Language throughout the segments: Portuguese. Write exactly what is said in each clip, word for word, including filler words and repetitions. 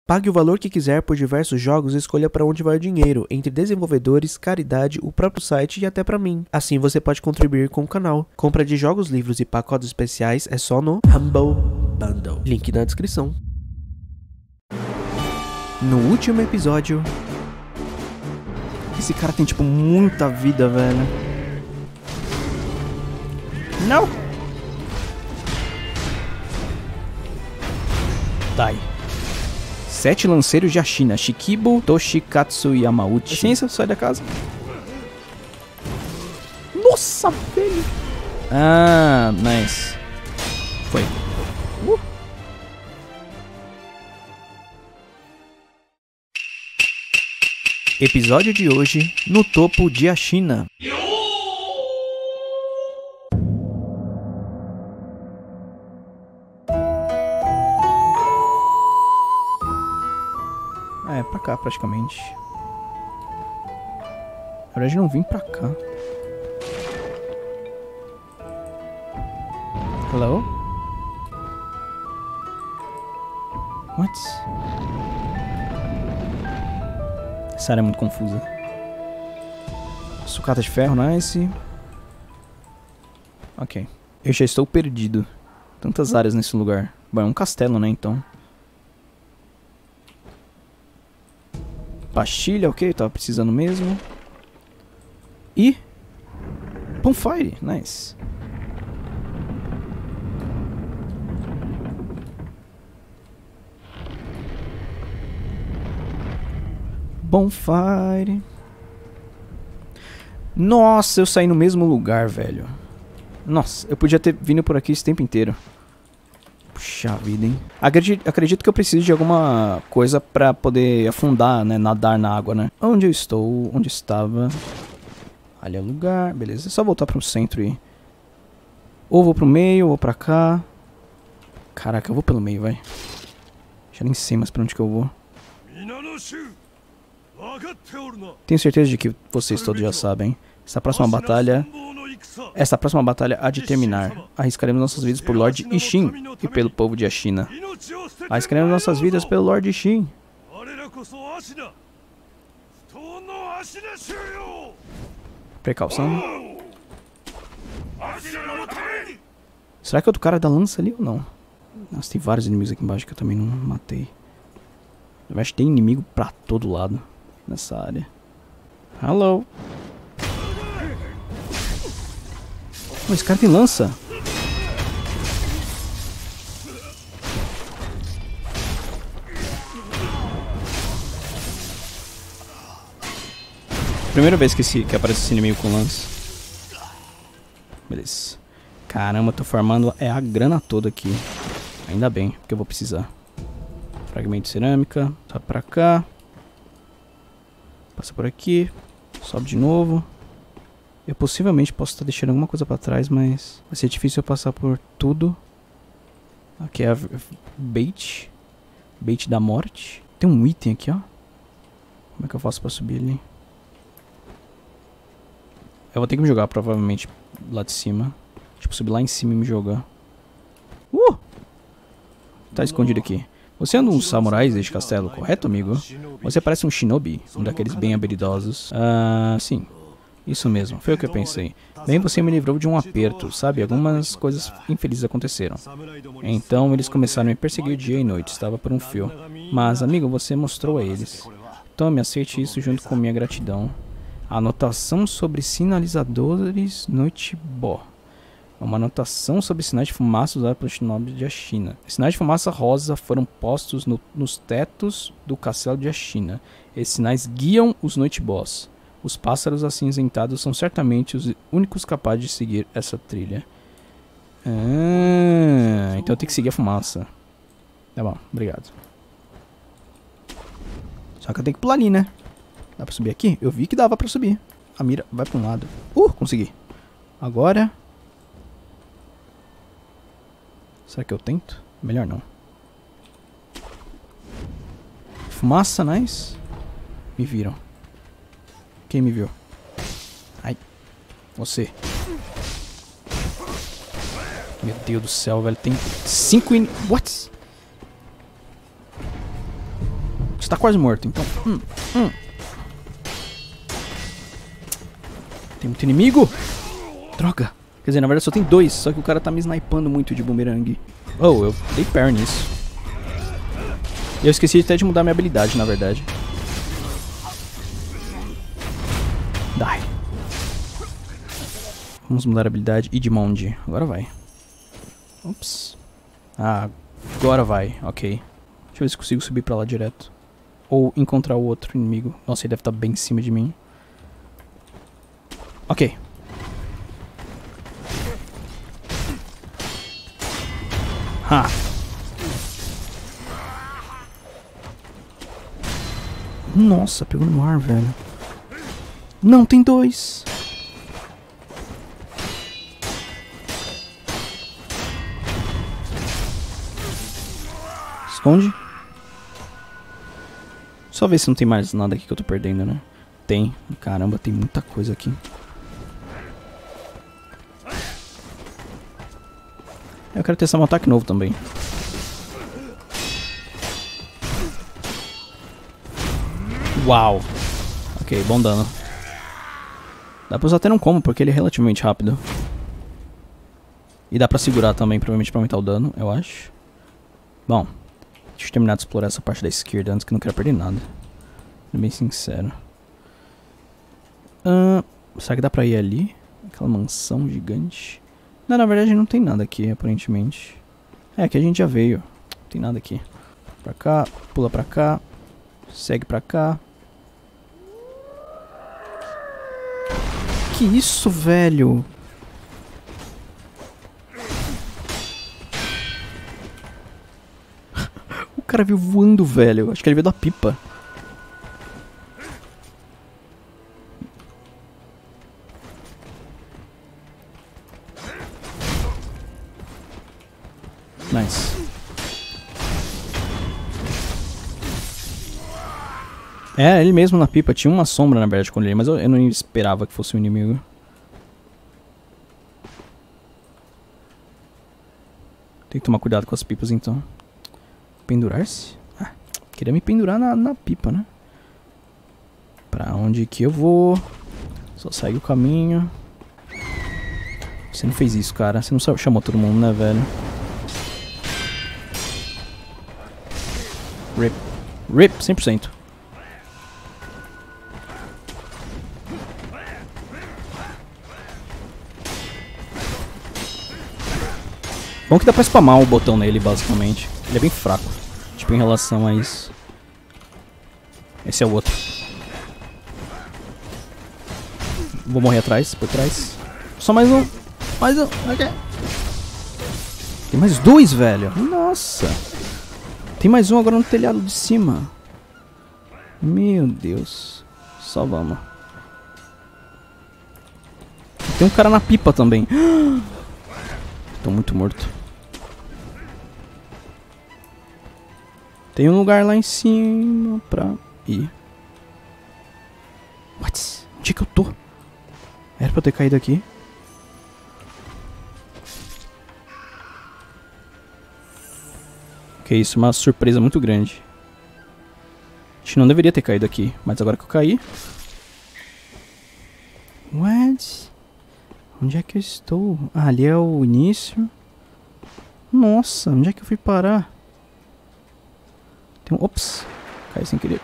Pague o valor que quiser por diversos jogos e escolha para onde vai o dinheiro, entre desenvolvedores, caridade, o próprio site e até para mim. Assim você pode contribuir com o canal. Compra de jogos, livros e pacotes especiais é só no Humble Bundle. Link na descrição. No último episódio... Esse cara tem tipo muita vida, velho. Não! Dai. Sete lanceiros de Ashina, Shikibu, Toshikatsu e Yamauchi. Licença, sai da casa. Nossa, velho. Ah, nice. Foi. Uh. Episódio de hoje, no topo de Ashina. É, pra cá praticamente. Na verdade não vim pra cá. Hello? What? Essa área é muito confusa. Sucata de ferro, nice. Ok. Eu já estou perdido. Tantas áreas nesse lugar. Bom, é um castelo, né, então. Pastilha, ok, tava precisando mesmo. E... Bonfire, nice. Bonfire. Nossa, eu saí no mesmo lugar, velho. Nossa, eu podia ter vindo por aqui esse tempo inteiro. Puxa vida, hein? Acredito, acredito que eu preciso de alguma coisa pra poder afundar, né? Nadar na água, né? Onde eu estou? Onde estava? Ali é o lugar. Beleza, é só voltar pro centro e... Ou vou pro meio, ou pra cá. Caraca, eu vou pelo meio, vai. Já nem sei mais pra onde que eu vou. Tenho certeza de que vocês todos já sabem. Essa próxima batalha... Essa próxima batalha há de terminar. Arriscaremos nossas vidas por Lord Ishin e pelo povo de Ashina. Arriscaremos nossas vidas pelo Lord Ishin. Precaução. Será que é outro cara da lança ali ou não? Nossa, tem vários inimigos aqui embaixo que eu também não matei. Eu acho que tem inimigo pra todo lado nessa área. Hello. Oh, esse cara tem lança. Primeira vez que, esse, que aparece esse inimigo com lança. Beleza. Caramba, tô farmando é a grana toda aqui. Ainda bem, porque eu vou precisar. Fragmento de cerâmica. Sobe pra cá. Passa por aqui. Sobe de novo. Eu possivelmente posso estar deixando alguma coisa pra trás, mas vai ser difícil eu passar por tudo. Aqui é a bait. Bait da morte. Tem um item aqui, ó. Como é que eu faço pra subir ali? Eu vou ter que me jogar provavelmente lá de cima. Tipo, subir lá em cima e me jogar. Uh! Tá escondido aqui. Você é um dos samurais deste castelo, correto, amigo? Você parece um shinobi, um daqueles bem habilidosos. Ah, sim. Isso mesmo, foi o que eu pensei. Bem, você me livrou de um aperto, sabe? Algumas coisas infelizes aconteceram. Então eles começaram a me perseguir dia e noite, estava por um fio. Mas, amigo, você mostrou a eles. Tome, aceite isso junto com minha gratidão. Anotação sobre sinalizadores Noitibó. É uma anotação sobre sinais de fumaça usados pelos shinobis de Ashina. Sinais de fumaça rosa foram postos no, nos tetos do castelo de Ashina. Esses sinais guiam os Noitibós. Os pássaros acinzentados são certamente os únicos capazes de seguir essa trilha. Ah, então eu tenho que seguir a fumaça. Tá bom, obrigado. Só que eu tenho que pular ali, né? Dá pra subir aqui? Eu vi que dava pra subir. A mira vai pra um lado. Uh, consegui. Agora... Será que eu tento? Melhor não. Fumaça, nice. Me viram. Quem me viu? Ai. Você. Meu Deus do céu, velho. Tem cinco in... What? Você tá quase morto, então. Hum, hum. Tem muito inimigo. Droga. Quer dizer, na verdade só tem dois. Só que o cara tá me snipando muito de bumerangue. Oh, eu dei parry nisso. E eu esqueci até de mudar minha habilidade, na verdade. Die. Vamos mudar a habilidade. Idmond. Agora vai. Ups. Ah, agora vai. Ok. Deixa eu ver se consigo subir pra lá direto. Ou encontrar o outro inimigo. Nossa, ele deve estar bem em cima de mim. Ok. Ha. Nossa, pegou no ar, velho. Não, tem dois. Esconde. Só ver se não tem mais nada aqui que eu tô perdendo, né? Tem. Caramba, tem muita coisa aqui. Eu quero testar um ataque novo também. Uau. Ok, bom dano. Dá pra usar até não como, porque ele é relativamente rápido. E dá pra segurar também, provavelmente pra aumentar o dano, eu acho. Bom, deixa eu terminar de explorar essa parte da esquerda antes que eu não quero perder nada. Sendo bem sincero. Uh, será que dá pra ir ali? Aquela mansão gigante. Não, na verdade não tem nada aqui, aparentemente. É, aqui a gente já veio. Não tem nada aqui. Pra cá, pula pra cá. Segue pra cá. Que isso, velho? O cara veio voando, velho. Acho que ele veio da pipa. Nice. É, ele mesmo na pipa. Tinha uma sombra, na verdade, quando ele... Mas eu, eu não esperava que fosse um inimigo. Tem que tomar cuidado com as pipas, então. Pendurar-se? Ah, queria me pendurar na, na pipa, né? Pra onde que eu vou? Só segue o caminho. Você não fez isso, cara. Você não só chamou todo mundo, né, velho? Rip. Rip, cem por cento. Bom que dá pra spamar o botão nele, basicamente. Ele é bem fraco. Tipo, em relação a isso. Esse é o outro. Vou morrer atrás, por trás. Só mais um. Mais um. Ok. Tem mais dois, velho. Nossa. Tem mais um agora no telhado de cima. Meu Deus. Só vamos. Tem um cara na pipa também. Tô muito morto. Tem um lugar lá em cima pra ir. What? Onde é que eu tô? Era pra eu ter caído aqui. Que isso, uma surpresa muito grande. A gente não deveria ter caído aqui, mas agora que eu caí... What? Onde é que eu estou? Ah, ali é o início. Nossa, onde é que eu fui parar? Tem um... Ops, caí sem querer.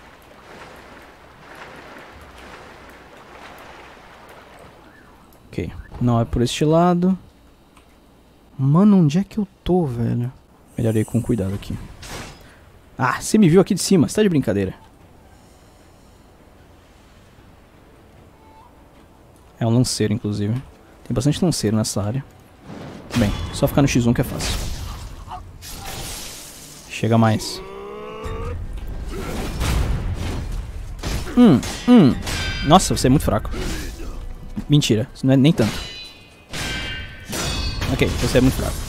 Ok, não é por este lado. Mano, onde é que eu tô, velho? Melhor ir com cuidado aqui. Ah, você me viu aqui de cima, você tá de brincadeira. É um lanceiro, inclusive. Tem bastante lanceiro nessa área. Bem, só ficar no X um que é fácil. Chega mais. Hum, hum. Nossa, você é muito fraco. Mentira, isso não é nem tanto. Ok, você é muito fraco.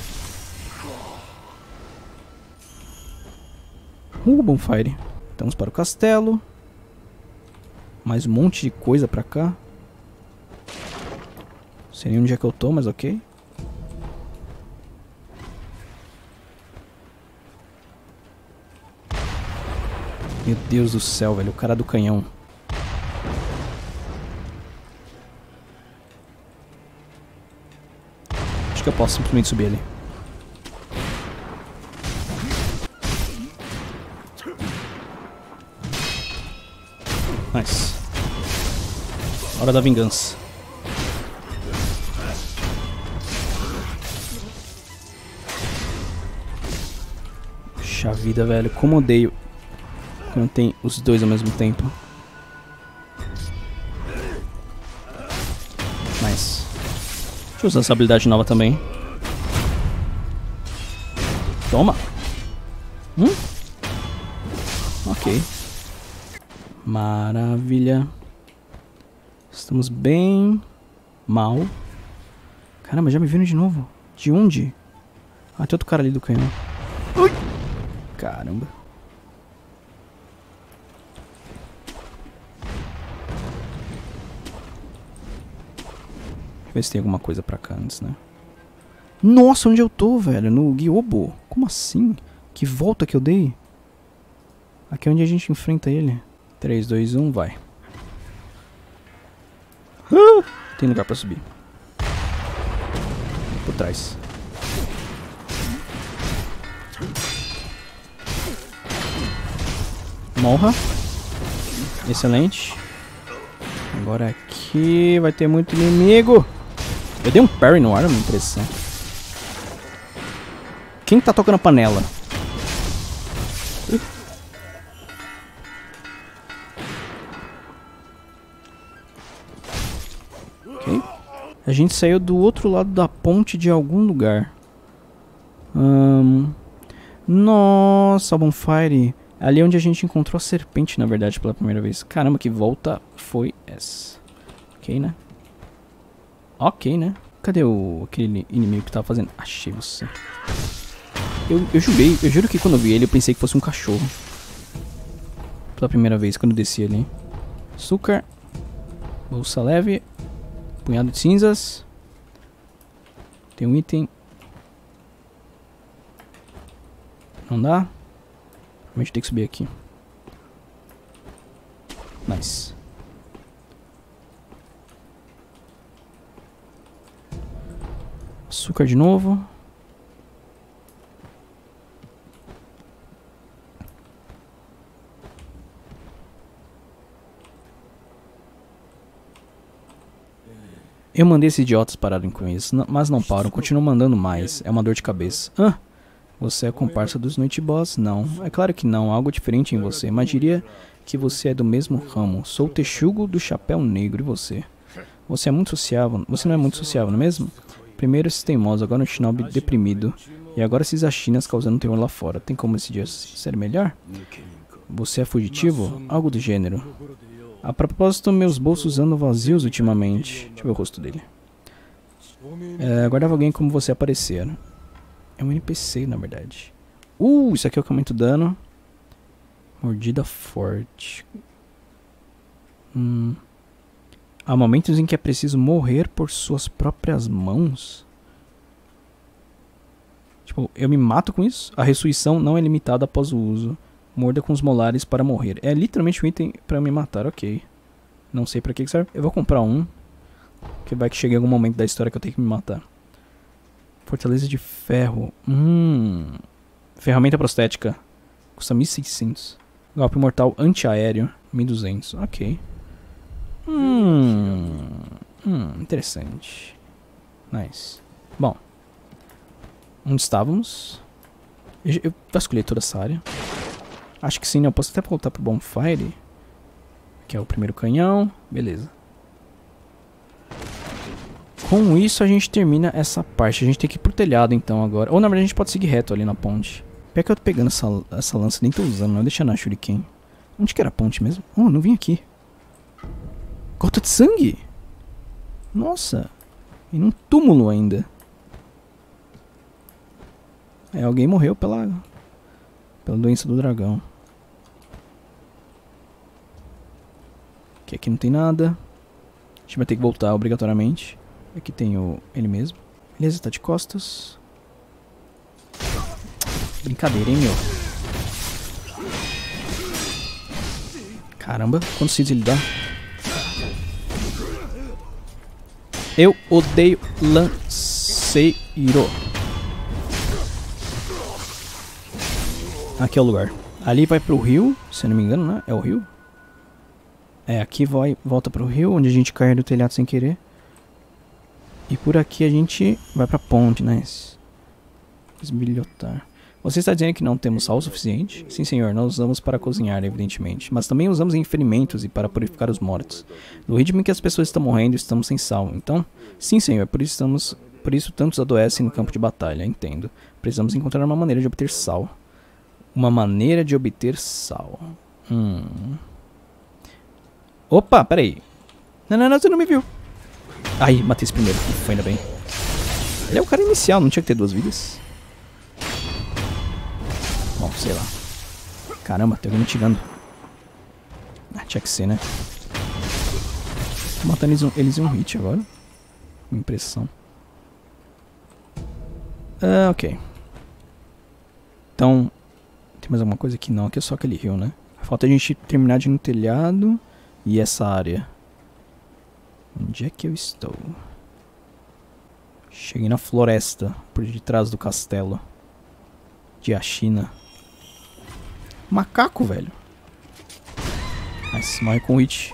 Uh, bonfire. Estamos para o castelo. Mais um monte de coisa pra cá. Não sei nem onde é que eu tô, mas ok. Meu Deus do céu, velho. O cara do canhão. Acho que eu posso simplesmente subir ali. Nice. Hora da vingança. Puxa vida, velho. Como odeio quando tem os dois ao mesmo tempo. Nice. Deixa eu usar essa habilidade nova também. Toma. Hum? Ok. Maravilha. Estamos bem mal. Caramba, já me viram de novo. De onde? Ah, tem outro cara ali do canhão. Ui! Caramba. Deixa eu ver se tem alguma coisa pra cá antes, né? Nossa, onde eu tô, velho? No Gyobo. Como assim? Que volta que eu dei? Aqui é onde a gente enfrenta ele. três, dois, um, vai. Uh, tem lugar pra subir. Por trás. Morra. Excelente. Agora aqui vai ter muito inimigo. Eu dei um parry no ar, uma impressão. Quem tá tocando a panela? Uh. Ok. A gente saiu do outro lado da ponte de algum lugar. Um... Nossa, Bonfire. Ali é onde a gente encontrou a serpente, na verdade, pela primeira vez. Caramba, que volta foi essa? Ok, né? Ok, né? Cadê o aquele inimigo que tava fazendo? Achei você. Eu, eu jurei, eu juro que quando eu vi ele, eu pensei que fosse um cachorro. Pela primeira vez, quando eu desci ali. Açúcar. Bolsa leve. Punhado de cinzas. Tem um item. Não dá? A gente tem que subir aqui. Nice. Açúcar de novo. Eu mandei esses idiotas pararem com isso, mas não param, continuam mandando mais. É uma dor de cabeça. Ah, você é comparsa dos Noite Boss? Não. É claro que não, há algo diferente em você, mas diria que você é do mesmo ramo. Sou o Texugo do Chapéu Negro, e você? Você é muito sociável. Você não é muito sociável, não é mesmo? Primeiro esse teimoso, agora um Shinobi deprimido. E agora esses achinas causando terror lá fora. Tem como esse dia ser melhor? Você é fugitivo? Algo do gênero. A propósito, meus bolsos andam vazios ultimamente. Deixa eu ver o rosto dele. É, aguardava alguém como você aparecer. É um N P C, na verdade. Uh, isso aqui é o que aumenta o dano. Mordida forte. Hum. Há momentos em que é preciso morrer por suas próprias mãos. Tipo, eu me mato com isso? A ressurreição não é limitada após o uso. Morda com os molares para morrer. É literalmente um item para me matar, ok. Não sei pra que serve. Eu vou comprar um. Que vai que chegue algum momento da história que eu tenho que me matar. Fortaleza de ferro. Hum. Ferramenta prostética. Custa mil e seiscentos. Golpe mortal antiaéreo. mil e duzentos. Ok. Hum. Hum. Interessante. Nice. Bom. Onde estávamos? Eu, eu vasculhei toda essa área. Acho que sim, né? Eu posso até voltar pro Bonfire. Que é o primeiro canhão. Beleza. Com isso a gente termina essa parte. A gente tem que ir pro telhado então agora. Ou na verdade a gente pode seguir reto ali na ponte. Pior que eu tô pegando essa, essa lança, nem tô usando, não. Deixa na Shuriken. Onde que era a ponte mesmo? Oh, não vim aqui. Gota de sangue? Nossa. E num túmulo ainda. É, alguém morreu pela... Pela doença do dragão. Que aqui não tem nada. A gente vai ter que voltar obrigatoriamente. Aqui tem o ele mesmo. Beleza, tá de costas. Brincadeira, hein, meu? Caramba, quantos hits ele dá? Eu odeio lanceiro. Aqui é o lugar. Ali vai pro rio, se eu não me engano, né? É o rio? É, aqui vai, volta pro rio, onde a gente cai do telhado sem querer. E por aqui a gente vai pra ponte, né? Esbilhotar. Você está dizendo que não temos sal o suficiente? Sim, senhor, nós usamos para cozinhar, evidentemente. Mas também usamos em ferimentos e para purificar os mortos. No ritmo em que as pessoas estão morrendo, estamos sem sal. Então, sim, senhor, por isso, estamos, por isso tantos adoecem no campo de batalha, entendo. Precisamos encontrar uma maneira de obter sal. Uma maneira de obter sal. Hum. Opa, peraí. Não, não, não, você não me viu. Ai, matei esse primeiro. Foi ainda bem. Ele é o cara inicial, não tinha que ter duas vidas? Bom, sei lá. Caramba, tem alguém me tirando. Ah, tinha que ser, né? Tô matando eles, um, eles em um hit agora. Impressão. Ah, ok. Então, tem mais alguma coisa aqui? Não, aqui é só aquele rio, né? Falta a gente terminar de ir no telhado e essa área. Onde é que eu estou? Cheguei na floresta, por detrás do castelo de Ashina. Macaco, velho. Mas morre com hit.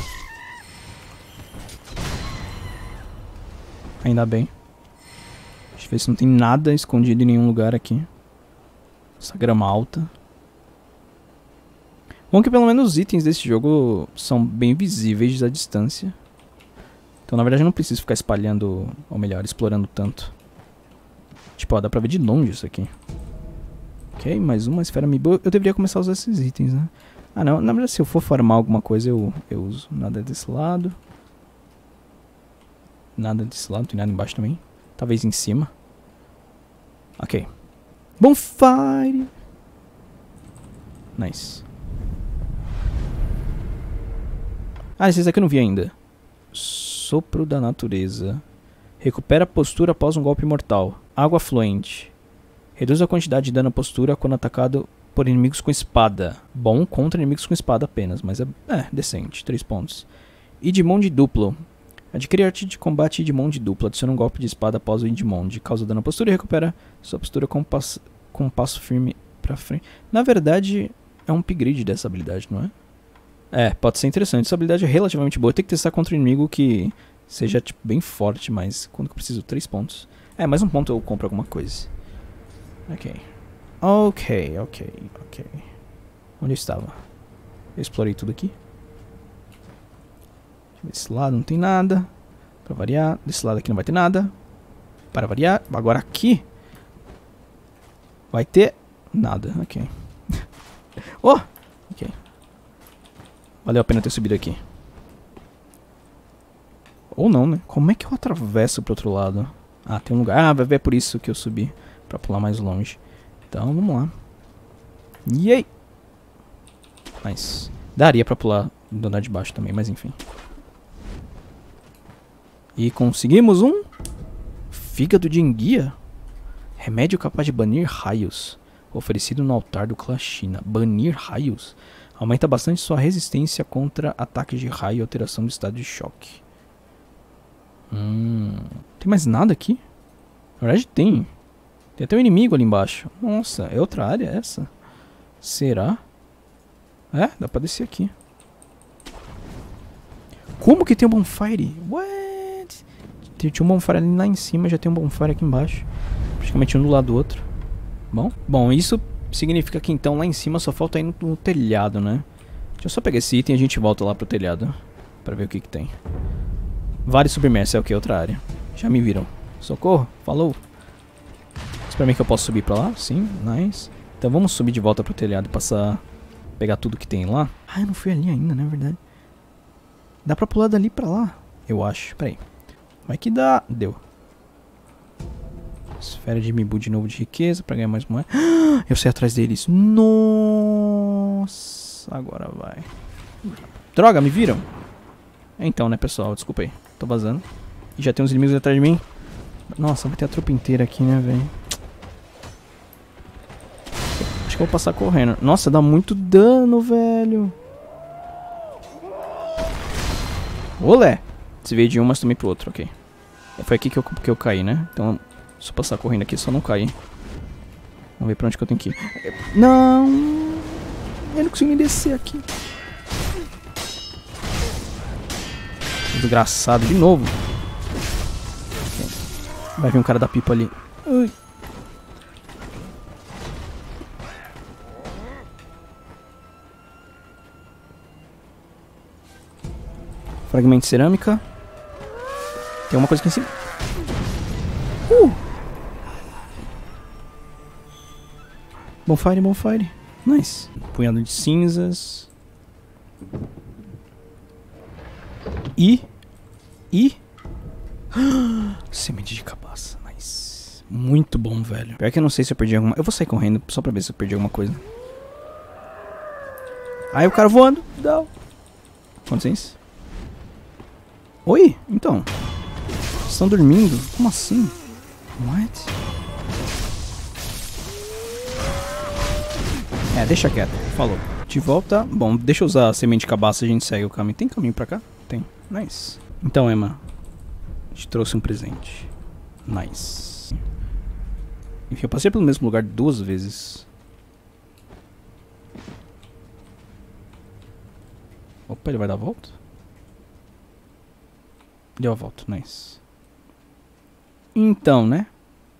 Ainda bem. Deixa eu ver se não tem nada escondido em nenhum lugar aqui. Essa grama alta. Bom que pelo menos os itens desse jogo são bem visíveis à distância. Então na verdade eu não preciso ficar espalhando, ou melhor, explorando tanto. Tipo, ó, dá pra ver de longe isso aqui. Ok, mais uma esfera amiibo. Eu deveria começar a usar esses itens, né? Ah não, na verdade se eu for farmar alguma coisa eu, eu uso. Nada desse lado. Nada desse lado, não tem nada embaixo também. Talvez em cima. Ok. Bonfire! Nice. Ah, esses aqui eu não vi ainda. Sopro da natureza. Recupera a postura após um golpe mortal. Água fluente. Reduz a quantidade de dano à postura quando atacado por inimigos com espada. Bom contra inimigos com espada apenas, mas é, é decente. três pontos. Idimond duplo. Adquire arte de combate Idimond duplo. Adiciona um golpe de espada após o Idimond. Causa dano à postura e recupera sua postura com, pass com um passo firme pra frente. Na verdade, é um upgrade dessa habilidade, não é? É, pode ser interessante. Essa habilidade é relativamente boa. Tem que testar contra um inimigo que seja tipo, bem forte, mas quando eu preciso? três pontos. É, mais um ponto eu compro alguma coisa. Ok. Ok, ok, ok. Onde eu estava? Eu explorei tudo aqui. Desse lado não tem nada. Pra variar. Desse lado aqui não vai ter nada. Para variar. Agora aqui vai ter nada. Ok. Oh! Ok. Valeu a pena ter subido aqui. Ou não, né? Como é que eu atravesso pro outro lado? Ah, tem um lugar. Ah, vai ver por isso que eu subi. Pra pular mais longe. Então, vamos lá. Yay! Mas daria pra pular do andar de baixo também, mas enfim. E conseguimos um fígado de enguia. Remédio capaz de banir raios. Oferecido no altar do Klashina. Banir raios. Aumenta bastante sua resistência contra ataques de raio e alteração do estado de choque. Hum. Tem mais nada aqui? Na verdade tem. Tem até um inimigo ali embaixo. Nossa, é outra área essa? Será? É, dá pra descer aqui. Como que tem um bonfire? What? Tinha um bonfire ali lá em cima, já tem um bonfire aqui embaixo. Praticamente um do lado do outro. Bom, bom, isso significa que então lá em cima só falta ir no, no telhado, né? Deixa eu só pegar esse item e a gente volta lá pro telhado. Pra ver o que que tem. Vale submerso, é o que? Outra área. Já me viram. Socorro, falou. Espera mim que eu posso subir pra lá? Sim, nice. Então vamos subir de volta pro telhado e passar... Pegar tudo que tem lá. Ah, eu não fui ali ainda, não é verdade? Dá pra pular dali pra lá, eu acho. Pera aí. Vai que dá. Deu. Esfera de Mibu de novo de riqueza pra ganhar mais moeda. Eu sei atrás deles. Nossa, agora vai. Droga, me viram? Então, né, pessoal? Desculpa aí. Tô vazando. E já tem uns inimigos atrás de mim. Nossa, vai ter a tropa inteira aqui, né, velho? Acho que eu vou passar correndo. Nossa, dá muito dano, velho. Olé! Desviei de um, mas também pro outro, ok. Foi aqui que eu, que eu caí, né? Então, se eu passar correndo aqui, só não cair. Vamos ver pra onde que eu tenho que ir. Não! Eu não consigo nem descer aqui. Desgraçado, de novo. Vai vir um cara da pipa ali. Ai. Fragmento de cerâmica. Tem uma coisa aqui em cima. Uh! Bonfire, bonfire. Nice. Punhado de cinzas. E... E... Semente de cabaça. Nice. Muito bom, velho. Pior que eu não sei se eu perdi alguma... Eu vou sair correndo só pra ver se eu perdi alguma coisa. Aí o cara voando. Não. Com licença. Oi? Então. Vocês estão dormindo? Como assim? What? É, deixa quieto. Falou. De volta. Bom, deixa eu usar a semente de cabaça e a gente segue o caminho. Tem caminho pra cá? Tem. Nice. Então, Emma. Te trouxe um presente. Nice. Enfim, eu passei pelo mesmo lugar duas vezes. Opa, ele vai dar a volta? Deu a volta, nice. Então, né?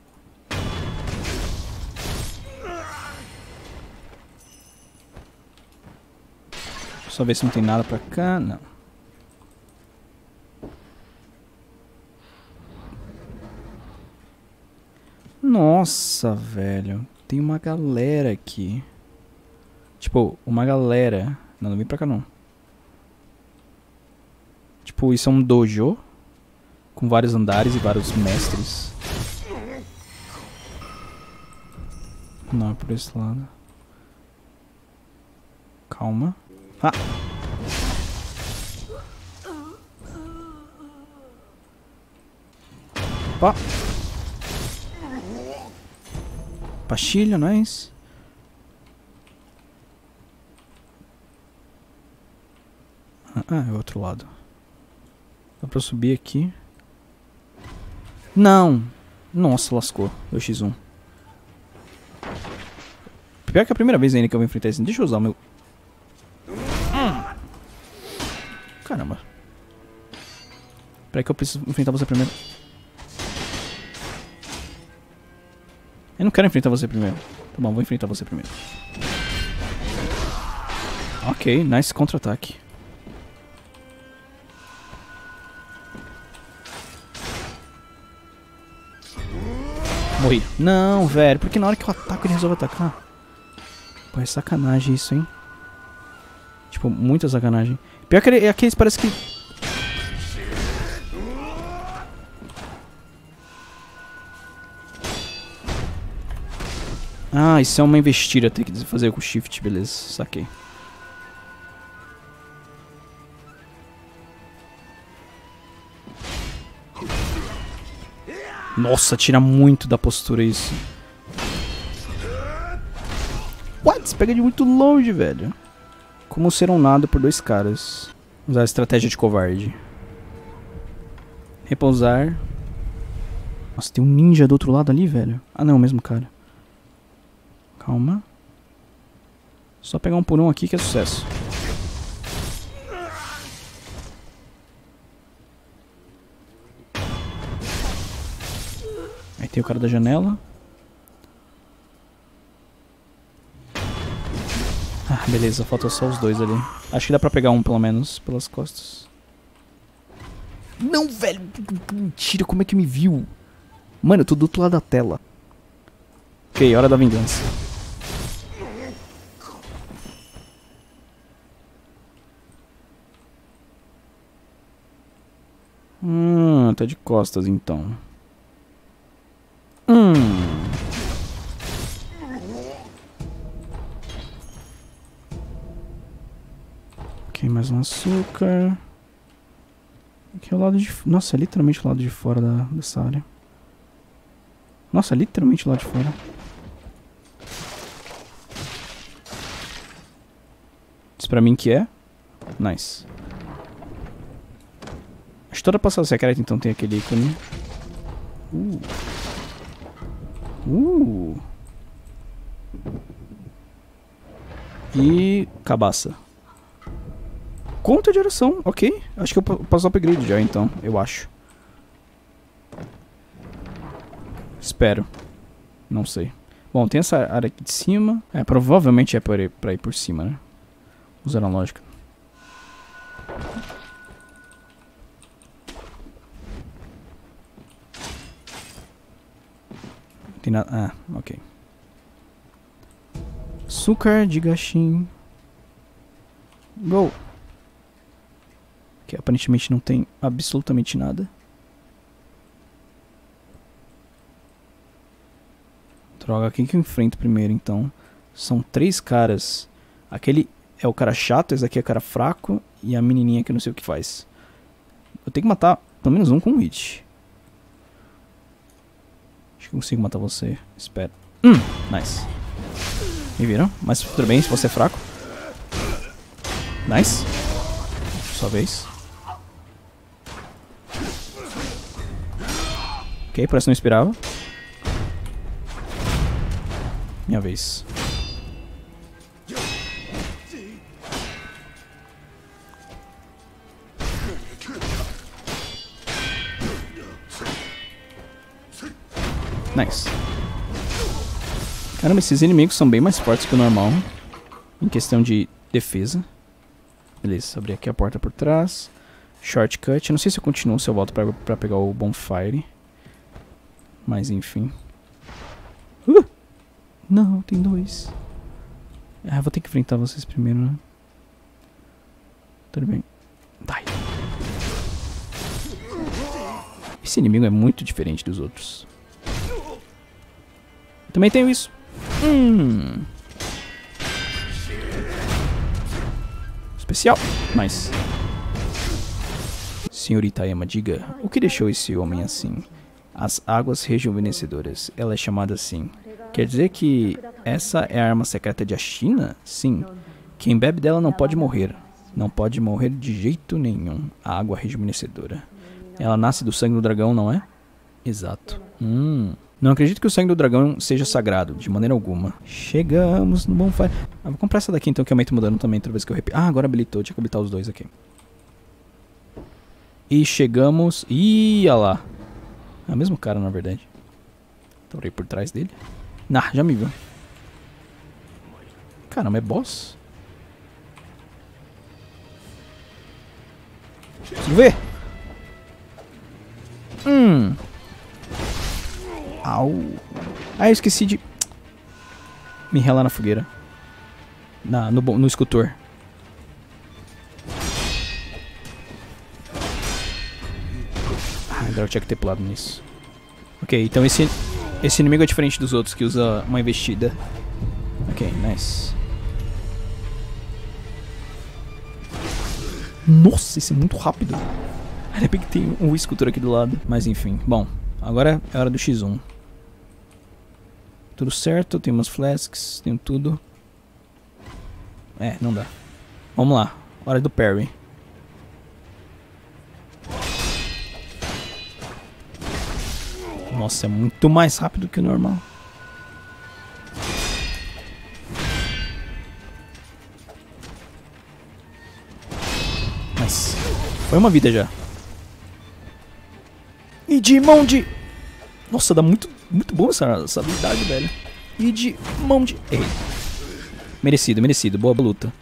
Só ver se não tem nada pra cá, não. Nossa, velho. Tem uma galera aqui. Tipo, uma galera. Não, não vem pra cá não. Tipo, isso é um dojo. Com vários andares e vários mestres. Não, é por esse lado. Calma. Ah! Ó! Pastilha, nice. Ah, é o outro lado. Dá pra subir aqui. Não! Nossa, lascou. dois por um. Pior que é a primeira vez ainda que eu vou enfrentar isso. Deixa eu usar o meu... Caramba. Peraí que eu preciso enfrentar você primeiro. Eu não quero enfrentar você primeiro. Tá bom, vou enfrentar você primeiro. Ok, nice contra-ataque. Morri. Não, velho. Porque na hora que eu ataco ele resolve atacar. Pô, é sacanagem isso, hein? Tipo, muita sacanagem. Pior que ele, aqueles parece que... Ah, isso é uma investida. Tem que fazer com o shift, beleza. Saquei. Nossa, tira muito da postura isso. What? Você pega de muito longe, velho. Como ser um nado por dois caras. Usar a estratégia de covarde. Repousar. Nossa, tem um ninja do outro lado ali, velho. Ah, não, o mesmo cara. Calma. Só pegar um por um aqui que é sucesso. Aí tem o cara da janela. Ah, beleza, falta só os dois ali. Acho que dá pra pegar um pelo menos pelas costas. Não, velho! Mentira, como é que me viu? Mano, eu tô do outro lado da tela. Ok, hora da vingança. Hum, tá de costas então. Hum. Ok, mais um açúcar. Aqui é o lado de... Nossa, é literalmente o lado de fora da, dessa área. Nossa, é literalmente o lado de fora. Isso pra mim que é? Nice. Acho que toda passagem secreta então tem aquele ícone. Uh. Uh. E cabaça. Conta de oração, ok. Acho que eu passo o upgrade já então, eu acho. Espero. Não sei. Bom, tem essa área aqui de cima. É, provavelmente é pra ir, pra ir por cima, né? Usando a lógica. Tem nada... Ah, ok. Açúcar de gachim. Go! Que aparentemente não tem absolutamente nada. Droga, quem que eu enfrento primeiro então? São três caras. Aquele é o cara chato, esse aqui é o cara fraco. E a menininha que eu não sei o que faz. Eu tenho que matar pelo menos um com um hit. Acho que eu consigo matar você. Espera. Hum, nice. Me viram? Mas tudo bem se você é fraco. Nice. Sua vez. Ok, parece que não esperava. Minha vez. Nice. Caramba, esses inimigos são bem mais fortes que o normal. Em questão de defesa. Beleza, abri aqui a porta por trás. Shortcut. Não sei se eu continuo, se eu volto pra, pra pegar o Bonfire. Mas enfim. Uh! Não, tem dois. Ah, vou ter que enfrentar vocês primeiro, né? Tudo bem. Vai. Esse inimigo é muito diferente dos outros. Também tenho isso. Hum. Especial. Nice. Senhorita Emma, diga, o que deixou esse homem assim? As águas rejuvenescedoras. Ela é chamada assim. Quer dizer que essa é a arma secreta de Ashina? Sim. Quem bebe dela não pode morrer. Não pode morrer de jeito nenhum. A água rejuvenescedora. Ela nasce do sangue do dragão, não é? Exato. Hum. Não acredito que o sangue do dragão seja sagrado, de maneira alguma. Chegamos no Bonfire. Ah, vou comprar essa daqui então, que aumenta mudando também toda vez que eu repito. Ah, agora habilitou. Tinha que habilitar os dois aqui. E chegamos... Ih, olha lá. É o mesmo cara, na verdade. Torei por trás dele. Ah, já me viu. Caramba, é boss? Vamos ver. Hum. Au. Ah, eu esqueci de me relar na fogueira. Na, no, no escultor. Ah, agora eu tinha que ter pulado nisso. Ok, então esse, esse inimigo é diferente dos outros que usa uma investida. Ok, nice. Nossa, esse é muito rápido. Ainda bem que tem um escultor aqui do lado. Mas enfim, bom. Agora é hora do X um. Tudo certo, tem umas flasks, tem tudo. É, não dá. Vamos lá, hora do parry. Nossa, é muito mais rápido que o normal. Mas foi uma vida já. Idimond! Nossa, dá muito, muito bom essa, essa habilidade, velho. Idimond! Errei. Merecido, merecido. Boa luta.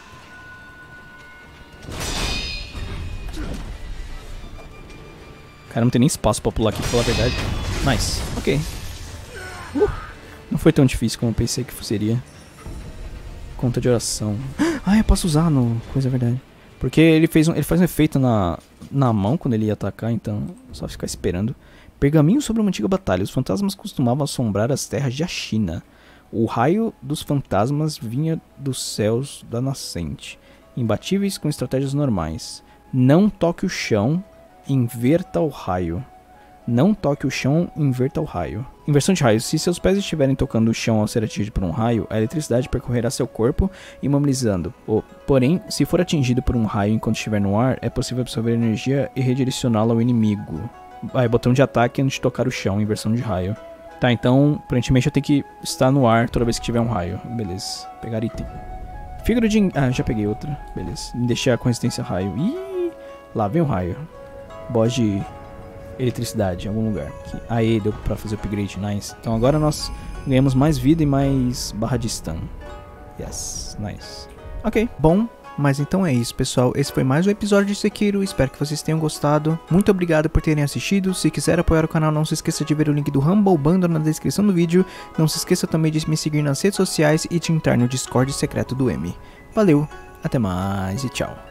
Cara, não tem nem espaço pra pular aqui, pra falar a verdade. Nice. Ok. Uh, não foi tão difícil como eu pensei que seria. Conta de oração. Ah, eu posso usar no... Coisa é verdade. Porque ele, fez um, ele faz um efeito na, na mão quando ele ia atacar, então só ficar esperando. Pergaminho sobre uma antiga batalha. Os fantasmas costumavam assombrar as terras de Ashina. O raio dos fantasmas vinha dos céus da nascente. Imbatíveis com estratégias normais. Não toque o chão, inverta o raio. Não toque o chão e inverta o raio. Inversão de raio. Se seus pés estiverem tocando o chão ao ser atingido por um raio, a eletricidade percorrerá seu corpo, imobilizando-o. Porém, se for atingido por um raio enquanto estiver no ar, é possível absorver energia e redirecioná-la ao inimigo. Vai, botão de ataque antes de tocar o chão, inversão de raio. Tá, então, aparentemente eu tenho que estar no ar toda vez que tiver um raio. Beleza. Pegar item. Fígado de... Ah, já peguei outra. Beleza. Deixar com resistência a raio. Ih, lá vem o raio. Boss de eletricidade em algum lugar. Aqui. Aê, deu pra fazer o upgrade. Nice. Então agora nós ganhamos mais vida e mais barra de stun. Yes. Nice. Ok, bom. Mas então é isso, pessoal. Esse foi mais um episódio de Sekiro. Espero que vocês tenham gostado. Muito obrigado por terem assistido. Se quiser apoiar o canal, não se esqueça de ver o link do Humble Bundle na descrição do vídeo. Não se esqueça também de me seguir nas redes sociais e de entrar no Discord secreto do M. Valeu, até mais e tchau.